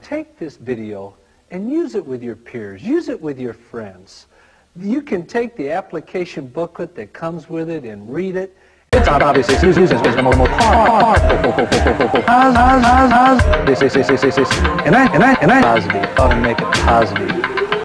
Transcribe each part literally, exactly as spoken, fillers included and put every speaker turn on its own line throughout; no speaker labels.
take this video and use it with your peers, use it with your friends. You can take the application booklet that comes with it and read it. It's obviously used as the more powerful. And I, and I, and I, positive. Ought to make it positive.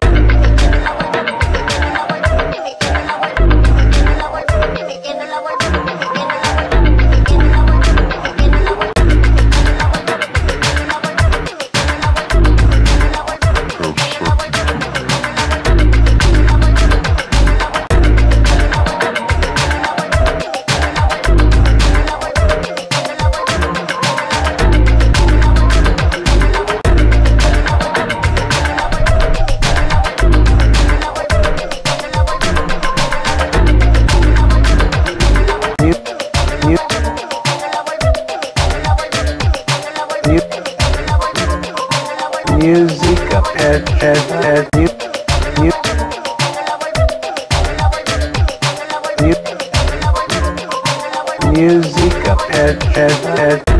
Musica, pet, pet, pet, mu, mu, mu, musica, pet, pet, pet.